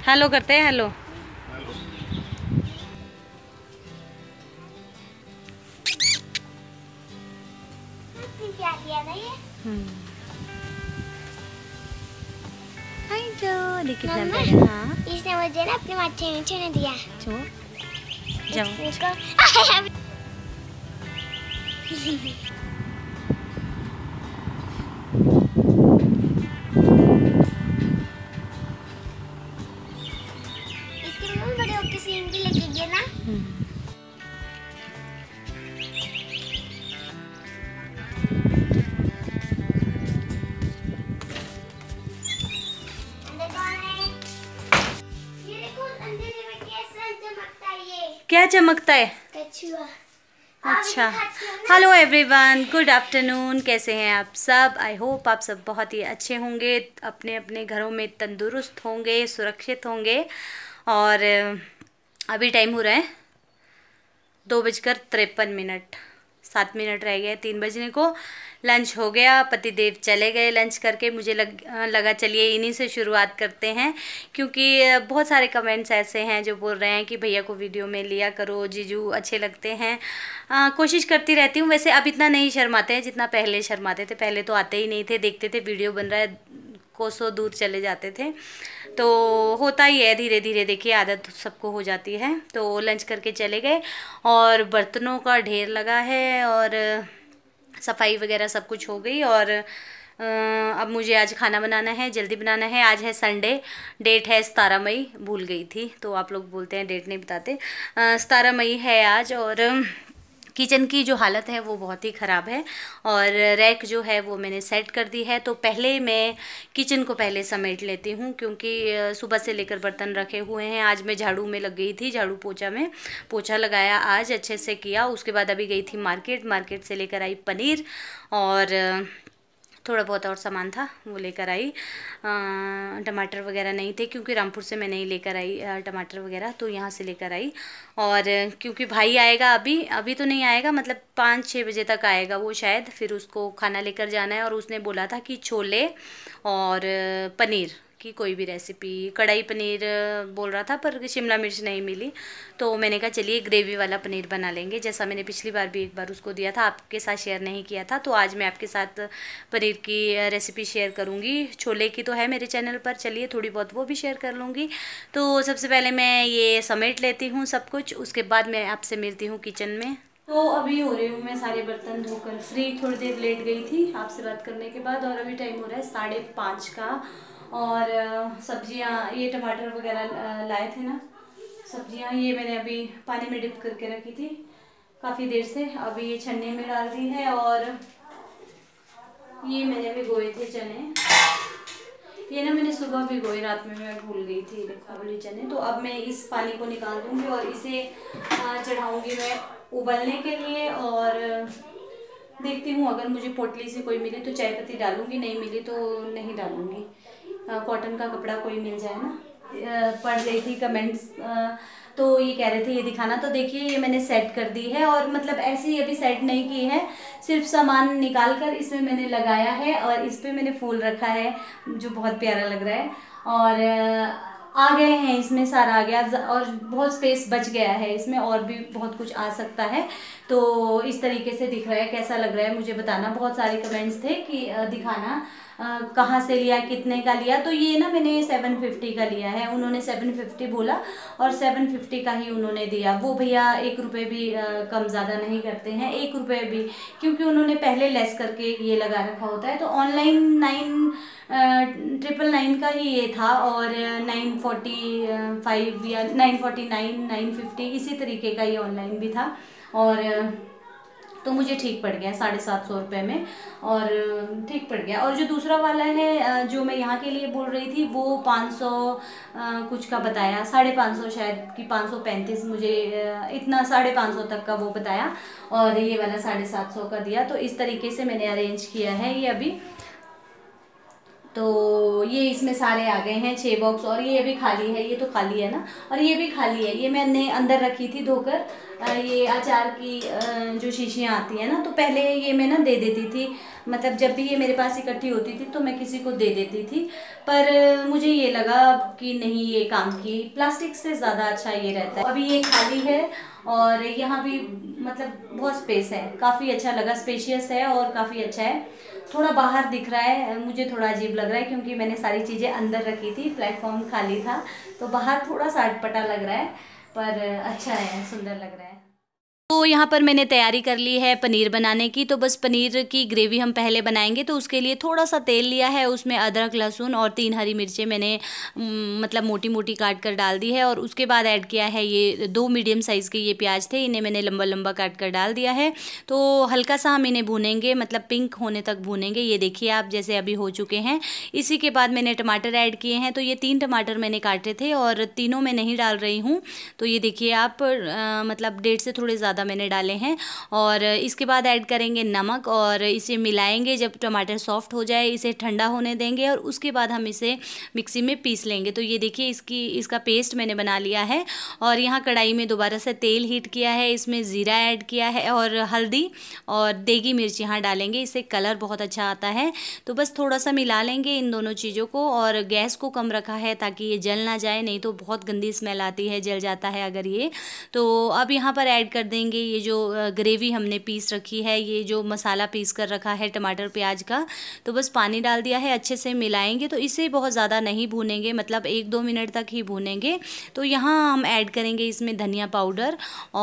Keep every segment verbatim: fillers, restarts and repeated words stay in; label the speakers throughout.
Speaker 1: Hello करते हैं, hello. हाय जो देख कितना प्यारा है। हाँ
Speaker 2: इसने मुझे ना अपने माथे में छूने दिया।
Speaker 1: छो जाओ।
Speaker 2: इसके मुंह में बड़े ओके सीन भी लगेंगे ना।
Speaker 1: क्या चमकता है?
Speaker 2: कछुआ।
Speaker 1: अच्छा, हेलो एवरीवन, गुड आफ्टरनून। कैसे हैं आप सब? आई होप आप सब बहुत ही अच्छे होंगे, अपने अपने घरों में तंदुरुस्त होंगे, सुरक्षित होंगे। और अभी टाइम हो रहा है दो बजकर तिरपन मिनट, सात मिनट रह गए तीन बजने को। लंच हो गया, पतिदेव चले गए लंच करके। मुझे लग लगा चलिए इन्हीं से शुरुआत करते हैं, क्योंकि बहुत सारे कमेंट्स ऐसे हैं जो बोल रहे हैं कि भैया को वीडियो में लिया करो, जीजू अच्छे लगते हैं। आ, कोशिश करती रहती हूँ। वैसे अब इतना नहीं शर्माते हैं जितना पहले शर्माते थे। पहले तो आते ही नहीं थे, देखते थे वीडियो बन रहा है, कोसों दूर चले जाते थे। तो होता ही है, धीरे धीरे देखिए आदत सबको हो जाती है। तो लंच करके चले गए और बर्तनों का ढेर लगा है और सफाई वगैरह सब कुछ हो गई। और अब मुझे आज खाना बनाना है, जल्दी बनाना है। आज है संडे, डेट है सतारह मई। भूल गई थी, तो आप लोग बोलते हैं डेट नहीं बताते। सतारह मई है आज। और किचन की जो हालत है वो बहुत ही ख़राब है और रैक जो है वो मैंने सेट कर दी है। तो पहले मैं किचन को पहले समेट लेती हूँ, क्योंकि सुबह से लेकर बर्तन रखे हुए हैं। आज मैं झाड़ू में लग गई थी, झाड़ू पोछा में पोछा लगाया, आज अच्छे से किया। उसके बाद अभी गई थी मार्केट, मार्केट से लेकर आई पनीर और थोड़ा बहुत और सामान था वो लेकर आई। टमाटर वगैरह नहीं थे, क्योंकि रामपुर से मैं नहीं लेकर आई टमाटर वगैरह, तो यहाँ से लेकर आई। और क्योंकि भाई आएगा, अभी अभी तो नहीं आएगा, मतलब पाँच छः बजे तक आएगा वो शायद। फिर उसको खाना लेकर जाना है और उसने बोला था कि छोले और पनीर की कोई भी रेसिपी, कढ़ाई पनीर बोल रहा था, पर शिमला मिर्च नहीं मिली। तो मैंने कहा चलिए ग्रेवी वाला पनीर बना लेंगे, जैसा मैंने पिछली बार भी एक बार उसको दिया था, आपके साथ शेयर नहीं किया था। तो आज मैं आपके साथ पनीर की रेसिपी शेयर करूँगी। छोले की तो है मेरे चैनल पर, चलिए थोड़ी बहुत वो भी शेयर कर लूँगी। तो सबसे पहले मैं ये समेट लेती हूँ सब कुछ, उसके बाद मैं आपसे मिलती हूँ किचन में। तो अभी हो रही हूँ मैं सारे बर्तन धोकर फ्री। थोड़ी देर लेट गई थी आपसे बात करने के बाद, और अभी टाइम हो रहा है साढ़े पाँच का। और सब्जियां, ये टमाटर वगैरह लाए थे ना सब्जियां, ये मैंने अभी पानी में डिप करके रखी थी काफ़ी देर से। अभी ये छन्ने में डाल दी है। और ये मैंने भिगोए थे चने, ये ना मैंने सुबह भिगोए, रात में मैं भूल गई थी। देखो वाले चने। तो अब मैं इस पानी को निकाल दूंगी और इसे चढ़ाऊंगी मैं उबलने के लिए। और देखती हूँ अगर मुझे पोटली से कोई मिले तो चाय पत्ती डालूंगी, नहीं मिली तो नहीं डालूंगी। कॉटन का कपड़ा कोई मिल जाए ना। पढ़ रही थी कमेंट्स, तो ये कह रहे थे ये दिखाना। तो देखिए ये मैंने सेट कर दी है, और मतलब ऐसे ही अभी सेट नहीं की है, सिर्फ सामान निकाल कर इसमें मैंने लगाया है और इस पर मैंने फूल रखा है जो बहुत प्यारा लग रहा है। और आ गए हैं इसमें, सारा आ गया और बहुत स्पेस बच गया है इसमें, और भी बहुत कुछ आ सकता है। तो इस तरीके से दिख रहा है, कैसा लग रहा है मुझे बताना। बहुत सारे कमेंट्स थे कि दिखाना कहाँ से लिया, कितने का लिया। तो ये ना मैंने सेवन फिफ्टी का लिया है, उन्होंने सेवन फिफ्टी बोला और सेवन फिफ्टी का ही उन्होंने दिया। वो भैया एक रुपये भी आ, कम ज़्यादा नहीं करते हैं, एक रुपये भी, क्योंकि उन्होंने पहले लेस करके ये लगा रखा होता है। तो ऑनलाइन नाइन ट्रिपल नाइन का ही ये था, और नाइन फोर्टी फाइव या nine forty nine nine fifty इसी तरीके का ये ऑनलाइन भी था। और तो मुझे ठीक पड़ गया साढ़े सात सौ रुपये में, और ठीक पड़ गया। और जो दूसरा वाला है जो मैं यहाँ के लिए बोल रही थी, वो पाँच सौ कुछ का बताया, साढ़े पाँच सौ शायद कि पाँच सौ पैंतीस, मुझे इतना साढ़े पाँच सौ तक का वो बताया। और ये वाला साढ़े सात सौ का दिया। तो इस तरीके से मैंने अरेंज किया है ये अभी। तो ये इसमें सारे आ गए हैं छः बॉक्स, और ये भी खाली है, ये तो खाली है ना, और ये भी खाली है। ये मैंने अंदर रखी थी धोकर, ये अचार की जो शीशियाँ आती हैं ना, तो पहले ये मैं ना दे देती थी, मतलब जब भी ये मेरे पास इकट्ठी होती थी तो मैं किसी को दे देती थी। पर मुझे ये लगा कि नहीं, ये काम की प्लास्टिक से ज़्यादा अच्छा ये रहता है। अभी ये खाली है और यहाँ भी मतलब बहुत स्पेस है, काफ़ी अच्छा लगा, स्पेशियस है और काफ़ी अच्छा है। थोड़ा बाहर दिख रहा है, मुझे थोड़ा अजीब लग रहा है क्योंकि मैंने सारी चीज़ें अंदर रखी थी, प्लेटफॉर्म खाली था, तो बाहर थोड़ा सा अटपटा लग रहा है, पर अच्छा है, सुंदर लग रहा है। तो यहाँ पर मैंने तैयारी कर ली है पनीर बनाने की। तो बस पनीर की ग्रेवी हम पहले बनाएंगे, तो उसके लिए थोड़ा सा तेल लिया है, उसमें अदरक लहसुन और तीन हरी मिर्चें मैंने मतलब मोटी मोटी काट कर डाल दी है। और उसके बाद ऐड किया है ये दो मीडियम साइज़ के ये प्याज थे, इन्हें मैंने लंबा लंबा काट कर डाल दिया है। तो हल्का सा हम इन्हें भूनेंगे, मतलब पिंक होने तक भूनेंगे। ये देखिए आप, जैसे अभी हो चुके हैं। इसी के बाद मैंने टमाटर ऐड किए हैं, तो ये तीन टमाटर मैंने काटे थे और तीनों मैं नहीं डाल रही हूँ। तो ये देखिए आप, आ, मतलब डेढ़ से थोड़े ज़्यादा मैंने डाले हैं। और इसके बाद ऐड करेंगे नमक और इसे मिलाएंगे। जब टमाटर सॉफ्ट हो जाए इसे ठंडा होने देंगे और उसके बाद हम इसे मिक्सी में पीस लेंगे। तो ये देखिए इसकी इसका पेस्ट मैंने बना लिया है। और यहाँ कढ़ाई में दोबारा से तेल हीट किया है, इसमें ज़ीरा ऐड किया है और हल्दी और देगी मिर्च यहाँ डालेंगे, इससे कलर बहुत अच्छा आता है। तो बस थोड़ा सा मिला लेंगे इन दोनों चीज़ों को। और गैस को कम रखा है ताकि ये जल ना जाए, नहीं तो बहुत गंदी स्मेल आती है, जल जाता है अगर ये। तो अब यहाँ पर ऐड कर देंगे ये जो ग्रेवी हमने पीस रखी है, ये जो मसाला पीस कर रखा है टमाटर प्याज का। तो बस पानी डाल दिया है, अच्छे से मिलाएंगे। तो इसे बहुत ज़्यादा नहीं भूनेंगे, मतलब एक दो मिनट तक ही भूनेंगे। तो यहाँ हम ऐड करेंगे इसमें धनिया पाउडर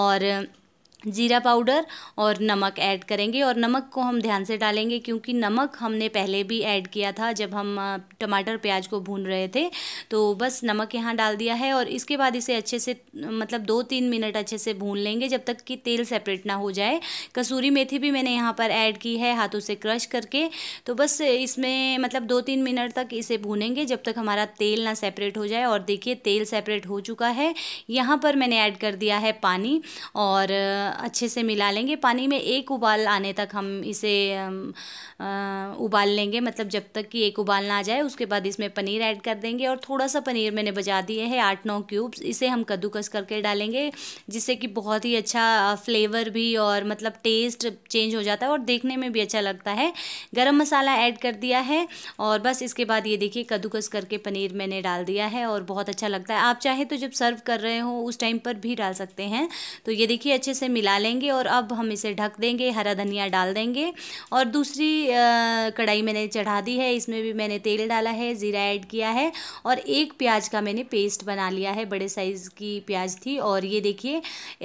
Speaker 1: और जीरा पाउडर और नमक ऐड करेंगे। और नमक को हम ध्यान से डालेंगे क्योंकि नमक हमने पहले भी ऐड किया था जब हम टमाटर प्याज को भून रहे थे। तो बस नमक यहाँ डाल दिया है और इसके बाद इसे अच्छे से मतलब दो तीन मिनट अच्छे से भून लेंगे जब तक कि तेल सेपरेट ना हो जाए। कसूरी मेथी भी मैंने यहाँ पर ऐड की है हाथों से क्रश करके। तो बस इसमें मतलब दो तीन मिनट तक इसे भूनेंगे जब तक हमारा तेल ना सेपरेट हो जाए। और देखिए तेल सेपरेट हो चुका है। यहाँ पर मैंने ऐड कर दिया है पानी और अच्छे से मिला लेंगे। पानी में एक उबाल आने तक हम इसे आ, उबाल लेंगे, मतलब जब तक कि एक उबाल ना आ जाए। उसके बाद इसमें पनीर ऐड कर देंगे और थोड़ा सा पनीर मैंने बचा दिए हैं आठ नौ क्यूब्स, इसे हम कद्दूकस करके डालेंगे जिससे कि बहुत ही अच्छा फ्लेवर भी और मतलब टेस्ट चेंज हो जाता है और देखने में भी अच्छा लगता है। गरम मसाला ऐड कर दिया है और बस इसके बाद ये देखिए कद्दूकस करके पनीर मैंने डाल दिया है और बहुत अच्छा लगता है। आप चाहे तो जब सर्व कर रहे हो उस टाइम पर भी डाल सकते हैं। तो ये देखिए अच्छे से मिला लेंगे और अब हम इसे ढक देंगे, हरा धनिया डाल देंगे। और दूसरी कढ़ाई मैंने चढ़ा दी है, इसमें भी मैंने तेल डाला है, ज़ीरा ऐड किया है और एक प्याज का मैंने पेस्ट बना लिया है, बड़े साइज़ की प्याज थी। और ये देखिए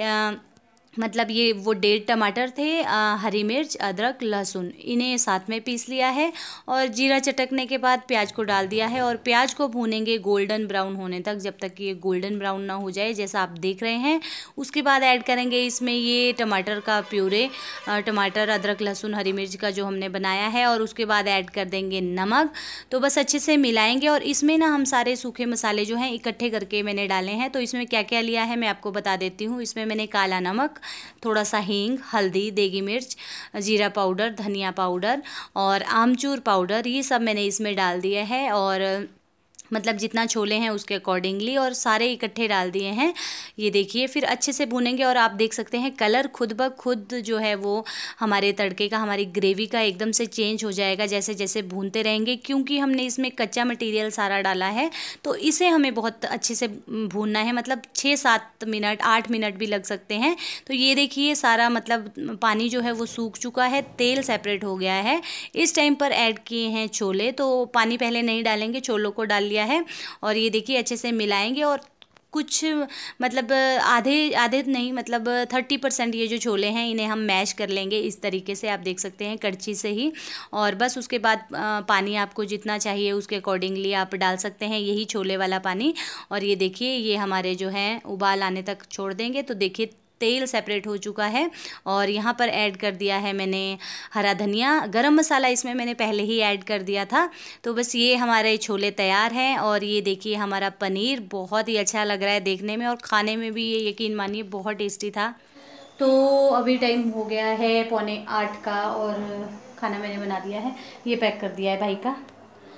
Speaker 1: मतलब ये वो डेढ़ टमाटर थे, आ, हरी मिर्च अदरक लहसुन इन्हें साथ में पीस लिया है और जीरा चटकने के बाद प्याज को डाल दिया है। और प्याज को भूनेंगे गोल्डन ब्राउन होने तक, जब तक कि ये गोल्डन ब्राउन ना हो जाए जैसा आप देख रहे हैं। उसके बाद ऐड करेंगे इसमें ये टमाटर का प्यूरे, टमाटर अदरक लहसुन हरी मिर्च का जो हमने बनाया है। और उसके बाद ऐड कर देंगे नमक। तो बस अच्छे से मिलाएंगे और इसमें ना हम सारे सूखे मसाले जो हैं इकट्ठे करके मैंने डाले हैं। तो इसमें क्या क्या लिया है मैं आपको बता देती हूँ। इसमें मैंने काला नमक, थोड़ा सा हींग, हल्दी, देगी मिर्च, जीरा पाउडर, धनिया पाउडर और आमचूर पाउडर, ये सब मैंने इसमें डाल दिया है। और मतलब जितना छोले हैं उसके अकॉर्डिंगली और सारे इकट्ठे डाल दिए हैं। ये देखिए फिर अच्छे से भूनेंगे और आप देख सकते हैं कलर खुद ब खुद जो है वो हमारे तड़के का, हमारी ग्रेवी का एकदम से चेंज हो जाएगा जैसे जैसे भूनते रहेंगे, क्योंकि हमने इसमें कच्चा मटेरियल सारा डाला है। तो इसे हमें बहुत अच्छे से भूनना है, मतलब छः सात मिनट आठ मिनट भी लग सकते हैं। तो ये देखिए सारा मतलब पानी जो है वो सूख चुका है, तेल सेपरेट हो गया है। इस टाइम पर ऐड किए हैं छोले, तो पानी पहले नहीं डालेंगे, छोलों को डाल लिया है। और ये देखिए अच्छे से मिलाएंगे और कुछ मतलब आधे आधे नहीं मतलब थर्टी परसेंट ये जो छोले हैं इन्हें हम मैश कर लेंगे इस तरीके से, आप देख सकते हैं करछी से ही। और बस उसके बाद पानी आपको जितना चाहिए उसके अकॉर्डिंगली आप डाल सकते हैं, यही छोले वाला पानी। और ये देखिए ये हमारे जो हैं उबाल आने तक छोड़ देंगे। तो देखिए तेल सेपरेट हो चुका है और यहाँ पर ऐड कर दिया है मैंने हरा धनिया, गरम मसाला इसमें मैंने पहले ही ऐड कर दिया था। तो बस ये हमारे छोले तैयार हैं और ये देखिए हमारा पनीर बहुत ही अच्छा लग रहा है देखने में और खाने में भी ये यकीन मानिए बहुत टेस्टी था। तो अभी टाइम हो गया है पौने आठ का और खाना मैंने बना दिया है, ये पैक कर दिया है भाई का।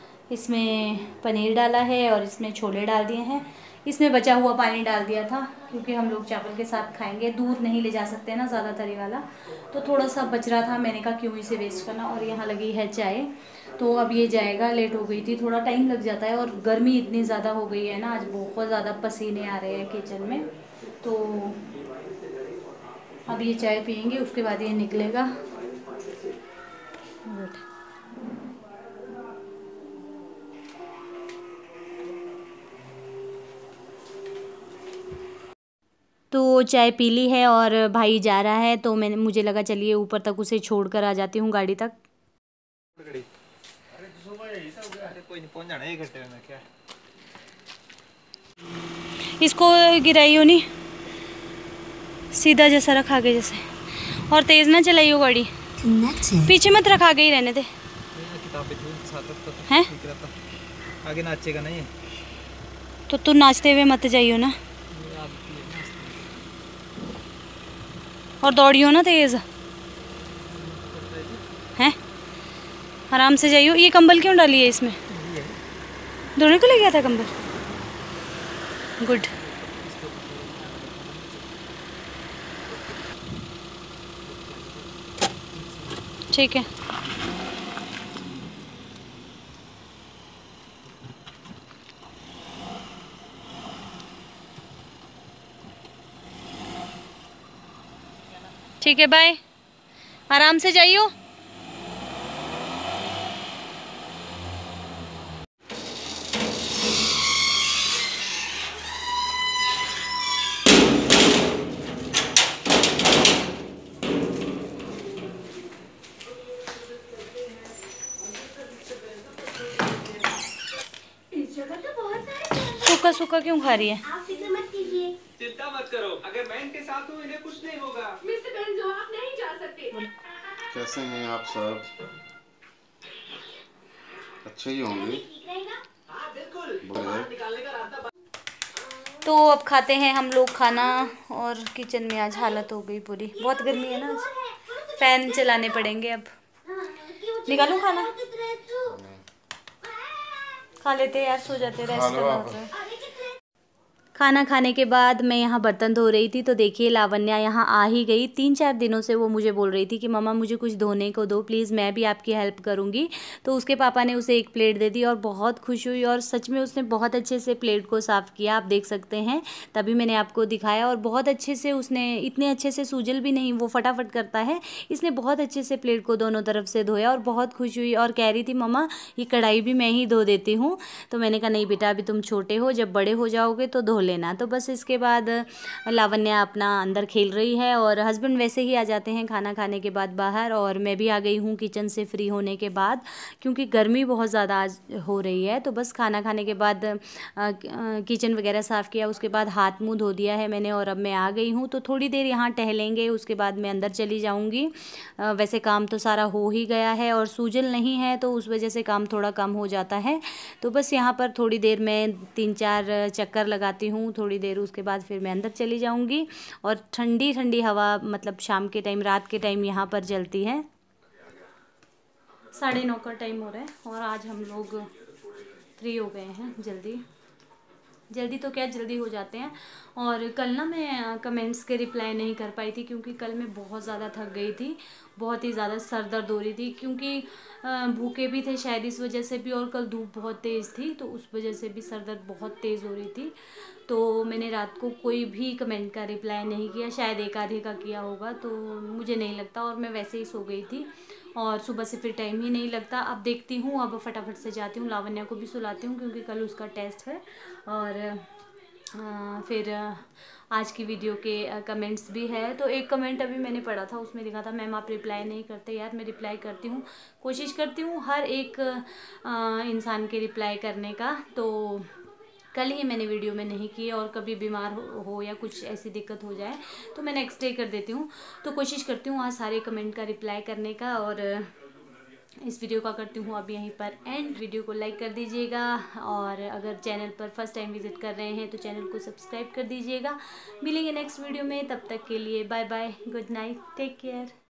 Speaker 1: इसमें पनीर डाला है और इसमें छोले डाल दिए हैं, इसमें बचा हुआ पानी डाल दिया था क्योंकि हम लोग चावल के साथ खाएंगे। दूध नहीं ले जा सकते ना ज़्यादा तरी वाला, तो थोड़ा सा बच रहा था, मैंने कहा क्यों इसे वेस्ट करना। और यहाँ लगी है चाय, तो अब ये जाएगा। लेट हो गई थी, थोड़ा टाइम लग जाता है, और गर्मी इतनी ज़्यादा हो गई है ना आज, बहुत ज़्यादा पसीने आ रहे हैं किचन में। तो अब ये चाय पियेंगे, उसके बाद ये निकलेगा। तो चाय पी ली है और भाई जा रहा है, तो मैंने मुझे लगा चलिए ऊपर तक उसे छोड़ कर आ जाती हूँ गाड़ी तक। इसको गिराइयो नहीं, सीधा जैसा रखा आगे जैसे, और तेज़ ना चलाइयो गाड़ी, पीछे मत रखा, आगे ही रहने दे। हैं
Speaker 3: आगे नाचेगा नहीं,
Speaker 1: तो तू नाचते हुए मत जाइयो ना, और दौड़ियो ना तेज़, हैं आराम से जाइयो। ये कंबल क्यों डाली है इसमें? धोने को ले गया था कंबल, गुड। ठीक है, ठीक है, बाय, आराम से जाइयो। सूखा सूखा क्यों खा रही है?
Speaker 2: आप फिक्र मत कीजिए,
Speaker 3: चिंता मत करो, अगर मैं इनके साथ हूँ इन्हें कुछ नहीं होगा। मिस्टर बेंजो, आप नहीं जा सकते।
Speaker 4: कैसे हैं आप सब? अच्छे ही होंगे।
Speaker 2: ठीक रहेगा।
Speaker 3: हाँ बिल्कुल,
Speaker 4: बढ़िया।
Speaker 3: बाहर निकालने का रास्ता।
Speaker 1: तो अब खाते हैं हम लोग खाना, और किचन में आज हालत हो गई पूरी, बहुत गर्मी है ना आज, फैन चलाने पड़ेंगे अब। निकालो खाना, खा लेते यार, सो जाते, रेस्ट करना होता है। खाना खाने के बाद मैं यहाँ बर्तन धो रही थी, तो देखिए लावण्या यहाँ आ ही गई। तीन चार दिनों से वो मुझे बोल रही थी कि मम्मा मुझे कुछ धोने को दो प्लीज़, मैं भी आपकी हेल्प करूँगी। तो उसके पापा ने उसे एक प्लेट दे दी और बहुत खुश हुई, और सच में उसने बहुत अच्छे से प्लेट को साफ़ किया, आप देख सकते हैं, तभी मैंने आपको दिखाया। और बहुत अच्छे से उसने, इतने अच्छे से सूजल भी नहीं, वो फटाफट करता है, इसने बहुत अच्छे से प्लेट को दोनों तरफ से धोया, और बहुत खुश हुई और कह रही थी मम्मा ये कढ़ाई भी मैं ही धो देती हूँ। तो मैंने कहा नहीं बेटा, अभी तुम छोटे हो, जब बड़े हो जाओगे तो धो लेना। तो बस इसके बाद लावण्या अपना अंदर खेल रही है, और हस्बैंड वैसे ही आ जाते हैं खाना खाने के बाद बाहर, और मैं भी आ गई हूँ किचन से फ्री होने के बाद, क्योंकि गर्मी बहुत ज़्यादा आज हो रही है। तो बस खाना खाने के बाद किचन वगैरह साफ़ किया, उसके बाद हाथ मुँह धो दिया है मैंने, और अब मैं आ गई हूँ। तो थोड़ी देर यहाँ टहलेंगे, उसके बाद मैं अंदर चली जाऊँगी। वैसे काम तो सारा हो ही गया है, और सूजल नहीं है तो उस वजह से काम थोड़ा कम हो जाता है। तो बस यहाँ पर थोड़ी देर मैं तीन चार चक्कर लगाती हूँ, थोड़ी देर, उसके बाद फिर मैं अंदर चली जाऊँगी। और ठंडी ठंडी हवा, मतलब शाम के टाइम, रात के टाइम यहाँ पर चलती है। साढ़े नौ का टाइम हो रहा है, और आज हम लोग फ्री हो गए हैं जल्दी जल्दी तो क्या, जल्दी हो जाते हैं। और कल ना मैं कमेंट्स के रिप्लाई नहीं कर पाई थी, क्योंकि कल मैं बहुत ज़्यादा थक गई थी, बहुत ही ज़्यादा सर दर्द हो रही थी, क्योंकि भूखे भी थे शायद इस वजह से भी, और कल धूप बहुत तेज़ थी, तो उस वजह से भी सर दर्द बहुत तेज़ हो रही थी। तो मैंने रात को कोई भी कमेंट का रिप्लाई नहीं किया, शायद एक आधे का किया होगा, तो मुझे नहीं लगता, और मैं वैसे ही सो गई थी, और सुबह से फिर टाइम ही नहीं लगता। अब देखती हूँ, अब फटाफट से जाती हूँ, लावण्या को भी सुलाती हूँ, क्योंकि कल उसका टेस्ट है। और आ, फिर आज की वीडियो के कमेंट्स भी है। तो एक कमेंट अभी मैंने पढ़ा था, उसमें लिखा था मैम आप रिप्लाई नहीं करते। यार मैं रिप्लाई करती हूँ, कोशिश करती हूँ हर एक आ, इंसान के रिप्लाई करने का। तो कल ही मैंने वीडियो में नहीं की, और कभी बीमार हो, हो या कुछ ऐसी दिक्कत हो जाए तो मैं नेक्स्ट डे कर देती हूँ। तो कोशिश करती हूँ आज सारे कमेंट का रिप्लाई करने का। और इस वीडियो का करती हूँ अब यहीं पर एंड। वीडियो को लाइक कर दीजिएगा, और अगर चैनल पर फर्स्ट टाइम विजिट कर रहे हैं तो चैनल को सब्सक्राइब कर दीजिएगा। मिलेंगे नेक्स्ट वीडियो में, तब तक के लिए bye bye, good night, take care.